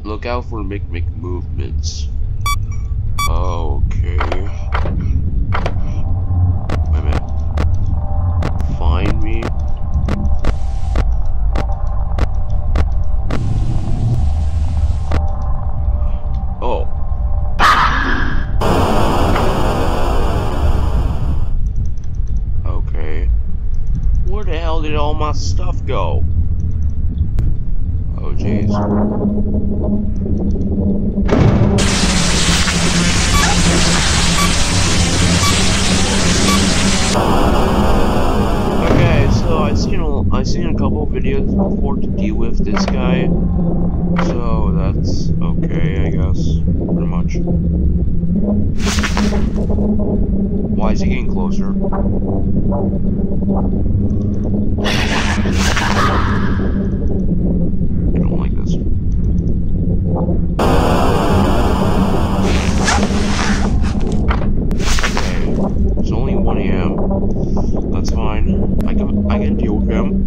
Look out for Mick movements. Okay. Wait a minute. Find me. Oh. Okay. Where the hell did all my stuff go? Oh jeez. Okay, so I've seen a couple of videos before to deal with this guy. So that's okay, I guess. Pretty much. Why is he getting closer? I don't like this. Okay, it's only 1 AM. That's fine. I can deal with him.